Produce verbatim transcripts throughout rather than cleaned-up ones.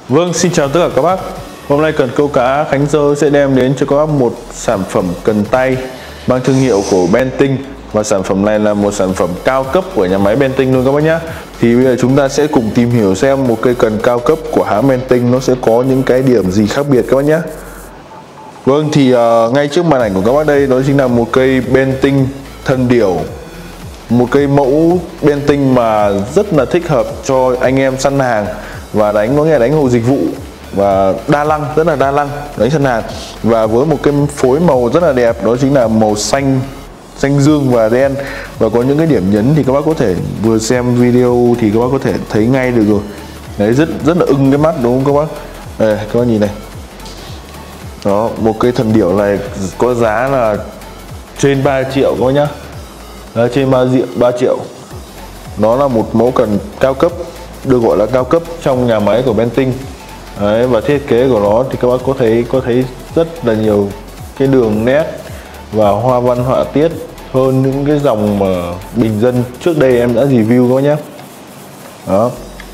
Vâng, xin chào tất cả các bác. Hôm nay Cần Câu Cá Khánh Dơ sẽ đem đến cho các bác một sản phẩm cần tay mang thương hiệu của Benting. Và sản phẩm này là một sản phẩm cao cấp của nhà máy Benting luôn các bác nhé. Thì bây giờ chúng ta sẽ cùng tìm hiểu xem một cây cần cao cấp của hãng Benting nó sẽ có những cái điểm gì khác biệt các bác nhé. Vâng, thì uh, ngay trước màn ảnh của các bác đây đó chính là một cây Benting thân điểu. Một cây mẫu Benting mà rất là thích hợp cho anh em săn hàng và đánh, có nghĩa là đánh hồ dịch vụ và đa năng, rất là đa năng đánh săn hàng. Và với một cái phối màu rất là đẹp, đó chính là màu xanh xanh dương và đen. Và có những cái điểm nhấn thì các bác có thể vừa xem video thì các bác có thể thấy ngay được rồi. Đấy, rất rất là ưng cái mắt đúng không các bác? Đây, các bác nhìn này. Đó, một cây thần điểu này có giá là trên ba triệu các bác nhá. Đấy, trên ba triệu. Nó là một mẫu cần cao cấp, được gọi là cao cấp trong nhà máy của Benting. Đấy, và thiết kế của nó thì các bác có thấy có thấy rất là nhiều cái đường nét và hoa văn họa tiết hơn những cái dòng mà bình dân trước đây em đã review các bác nhé. Đó.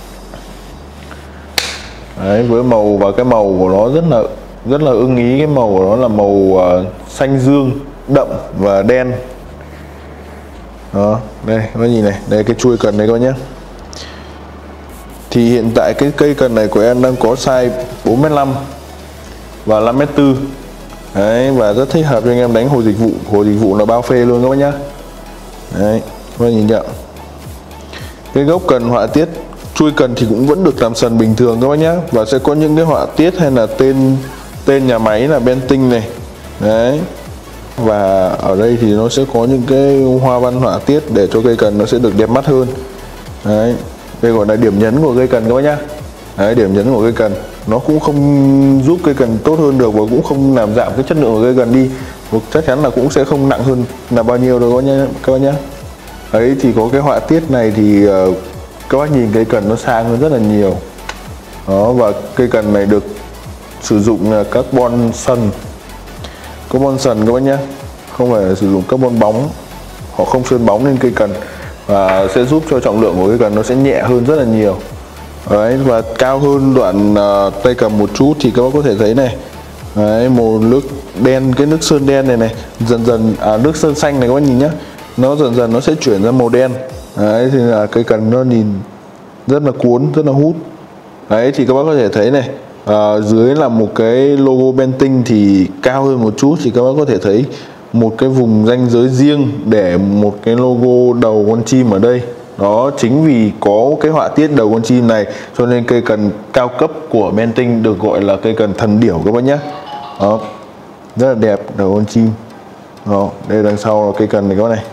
Đấy, với màu và cái màu của nó rất là rất là ưng ý. Cái màu của nó là màu uh, xanh dương đậm và đen. Đó, đây các bác nhìn này, đây cái chuôi cần này các bác nhé. Thì hiện tại cái cây cần này của em đang có size bốn mét năm và năm mét tư. Đấy, và rất thích hợp cho anh em đánh hồ dịch vụ. Hồ dịch vụ là bao phê luôn các bác nhá. Đấy, các bác nhìn nhận. Cái gốc cần họa tiết chuôi cần thì cũng vẫn được làm sần bình thường các bác nhá. Và sẽ có những cái họa tiết hay là tên tên nhà máy là Benting này. Đấy. Và ở đây thì nó sẽ có những cái hoa văn họa tiết để cho cây cần nó sẽ được đẹp mắt hơn. Đấy, đây gọi là điểm nhấn của cây cần các bác nhá. Đấy, điểm nhấn của cây cần nó cũng không giúp cây cần tốt hơn được và cũng không làm giảm cái chất lượng của cây cần đi. Và chắc chắn là cũng sẽ không nặng hơn là bao nhiêu đâu các bác nhá. Ấy thì có cái họa tiết này thì uh, các bác nhìn cây cần nó sang hơn rất là nhiều. Đó, và cây cần này được sử dụng là carbon sần. Carbon sần các bác nhá, không phải là sử dụng carbon bóng. Họ không sơn bóng lên cây cần và sẽ giúp cho trọng lượng của cây cần nó sẽ nhẹ hơn rất là nhiều. Đấy, và cao hơn đoạn uh, tay cầm một chút thì các bác có thể thấy này. Đấy, màu nước đen, cái nước sơn đen này này dần dần à, nước sơn xanh này các bác nhìn nhá, nó dần dần nó sẽ chuyển ra màu đen. Đấy, thì là cây cần nó nhìn rất là cuốn, rất là hút. Đấy, thì các bác có thể thấy này, à, dưới là một cái logo Benting thì cao hơn một chút thì các bác có thể thấy một cái vùng ranh giới riêng để một cái logo đầu con chim ở đây. Đó, chính vì có cái họa tiết đầu con chim này cho nên cây cần cao cấp của Benting được gọi là cây cần thần điểu các bác nhé. Đó, rất là đẹp đầu con chim. Đó, đây đằng sau là cây cần này các bác này.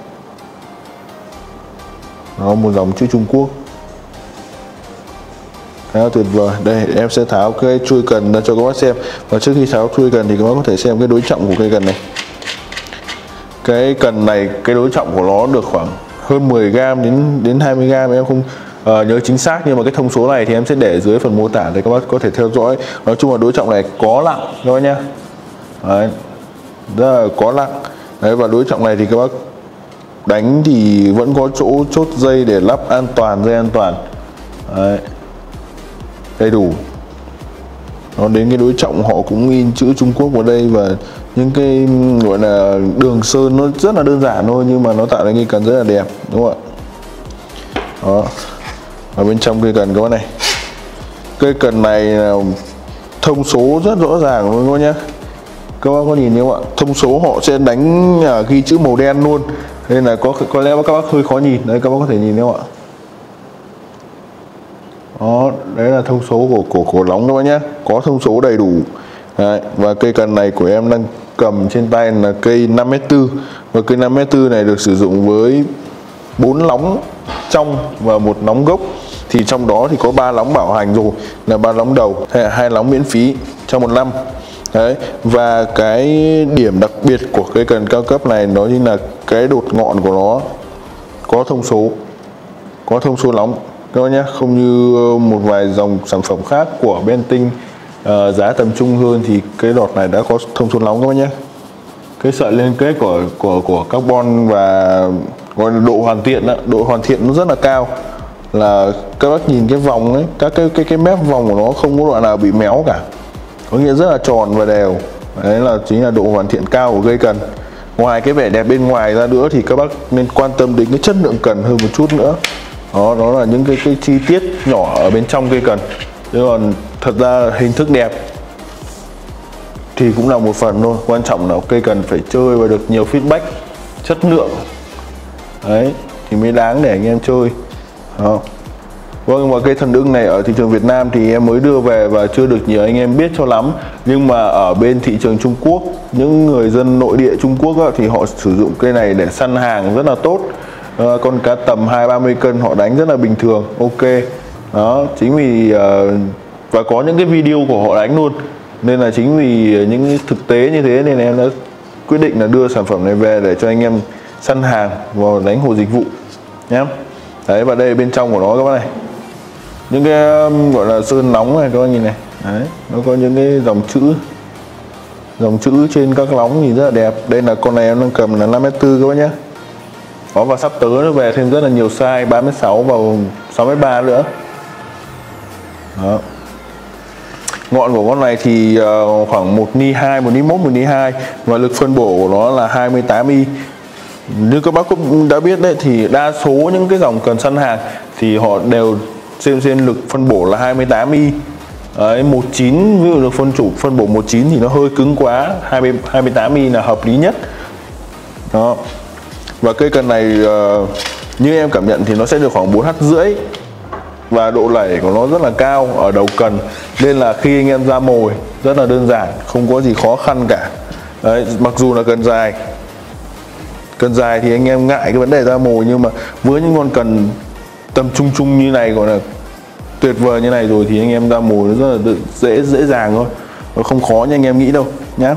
Đó, một dòng chữ Trung Quốc. Đó, tuyệt vời. Đây em sẽ tháo cái chuôi cần ra cho các bác xem. Và trước khi tháo chuôi cần thì các bác có thể xem cái đối trọng của cây cần này. Cái cần này, cái đối trọng của nó được khoảng hơn mười gam đến đến hai mươi gam, em không uh, nhớ chính xác, nhưng mà cái thông số này thì em sẽ để dưới phần mô tả để các bác có thể theo dõi. Nói chung là đối trọng này có nặng các bác nhá. Đấy, rất là có nặng. Đấy, và đối trọng này thì các bác đánh thì vẫn có chỗ chốt dây để lắp an toàn, dây an toàn. Đấy, đầy đủ. Nó đến cái đối trọng họ cũng in chữ Trung Quốc vào đây và những cái gọi là đường sơn nó rất là đơn giản thôi nhưng mà nó tạo ra cây cần rất là đẹp, đúng không ạ? Đó. Ở bên trong cây cần các bác này, cây cần này là thông số rất rõ ràng luôn các bác nhé. Các bác có nhìn thấy không ạ? Thông số họ sẽ đánh à, ghi chữ màu đen luôn nên là có có lẽ các bác hơi khó nhìn. Đấy, các bác có thể nhìn thấy không ạ? Đó, đấy là thông số của của cổ lóng các bác nhé, có thông số đầy đủ. Đấy, và cây cần này của em đang cầm trên tay là cây năm mét tư. Và cây năm mét tư này được sử dụng với bốn lóng trong và một lóng gốc. Thì trong đó thì có ba lóng bảo hành rồi, là ba lóng đầu, hay hai lóng miễn phí trong một năm. Đấy, và cái điểm đặc biệt của cây cần cao cấp này đó chính là cái đột ngọn của nó có thông số, có thông số lóng các bác nhé, không như một vài dòng sản phẩm khác của Benting uh, giá tầm trung hơn thì cái đọt này đã có thông số lóng các bác nhé. Cái sợi liên kết của của của carbon và gọi là độ hoàn thiện đó, độ hoàn thiện nó rất là cao. là các bác nhìn cái vòng ấy, các cái cái cái mép vòng của nó không có đoạn nào bị méo cả, có nghĩa rất là tròn và đều. Đấy là chính là độ hoàn thiện cao của cây cần. Ngoài cái vẻ đẹp bên ngoài ra nữa thì các bác nên quan tâm đến cái chất lượng cần hơn một chút nữa. Đó, đó là những cái, cái chi tiết nhỏ ở bên trong cây cần. Chứ còn thật ra hình thức đẹp thì cũng là một phần thôi, quan trọng là cây cần phải chơi và được nhiều feedback chất lượng đấy thì mới đáng để anh em chơi. Đó. Vâng, và cây thần ưng này ở thị trường Việt Nam thì em mới đưa về và chưa được nhiều anh em biết cho lắm, nhưng mà ở bên thị trường Trung Quốc, những người dân nội địa Trung Quốc á, thì họ sử dụng cây này để săn hàng rất là tốt. À, con cá tầm hai ba mươi cân họ đánh rất là bình thường, ok. Đó, chính vì uh, và có những cái video của họ đánh luôn, nên là chính vì những thực tế như thế nên em đã quyết định là đưa sản phẩm này về để cho anh em săn hàng và đánh hồ dịch vụ nhé. Đấy, và đây bên trong của nó các bác này, những cái um, gọi là sơn nóng này các bác nhìn này. Đấy, nó có những cái dòng chữ dòng chữ trên các lóng nhìn rất là đẹp. Đây là con này em đang cầm là năm mét tư các bác nhé. Đó, và sắp tới nó về thêm rất là nhiều size, ba mét sáu và sáu mét ba nữa. Đó. Ngọn của con này thì uh, khoảng một ni hai, một ni mốt, một ni hai, và lực phân bổ của nó là hai mươi tám i. Như các bác cũng đã biết đấy, thì đa số những cái dòng cần săn hàng thì họ đều xem xem lực phân bổ là hai mươi tám i. Đấy, mười chín, ví dụ được phân chủ phân bổ mười chín thì nó hơi cứng quá, hai mươi, hai mươi tám i là hợp lý nhất. Đó. Và cây cần này uh, như em cảm nhận thì nó sẽ được khoảng bốn hắt rưỡi, và độ lẩy của nó rất là cao ở đầu cần, nên là khi anh em ra mồi rất là đơn giản, không có gì khó khăn cả. Đấy, mặc dù là cần dài cần dài thì anh em ngại cái vấn đề ra mồi, nhưng mà với những con cần tầm trung trung như này, gọi là tuyệt vời như này rồi, thì anh em ra mồi nó rất là dễ dễ dàng thôi, nó không khó như anh em nghĩ đâu nhá.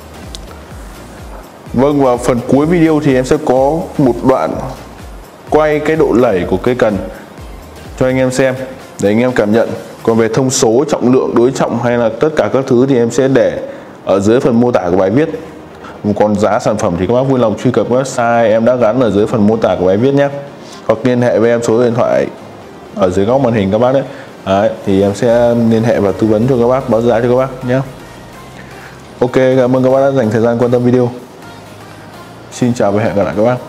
Vâng, và phần cuối video thì em sẽ có một đoạn quay cái độ lẩy của cây cần cho anh em xem để anh em cảm nhận. Còn về thông số, trọng lượng, đối trọng hay là tất cả các thứ thì em sẽ để ở dưới phần mô tả của bài viết. Còn giá sản phẩm thì các bác vui lòng truy cập website em đã gắn ở dưới phần mô tả của bài viết nhé, hoặc liên hệ với em số điện thoại ở dưới góc màn hình các bác đấy. Đấy, thì em sẽ liên hệ và tư vấn cho các bác, báo giá cho các bác nhé. Ok, cảm ơn các bác đã dành thời gian quan tâm video. Xin chào và hẹn gặp lại các bác.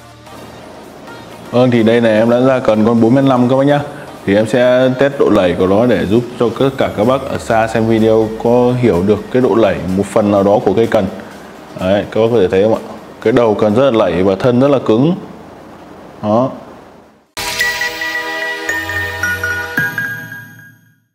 Vâng, thì đây này em đã ra cần con bốn mét năm các bác nhé. Thì em sẽ test độ lẩy của nó để giúp cho tất cả các bác ở xa xem video có hiểu được cái độ lẩy một phần nào đó của cây cần. Đấy, các bác có thể thấy không ạ? Cái đầu cần rất là lẩy và thân rất là cứng. Đó.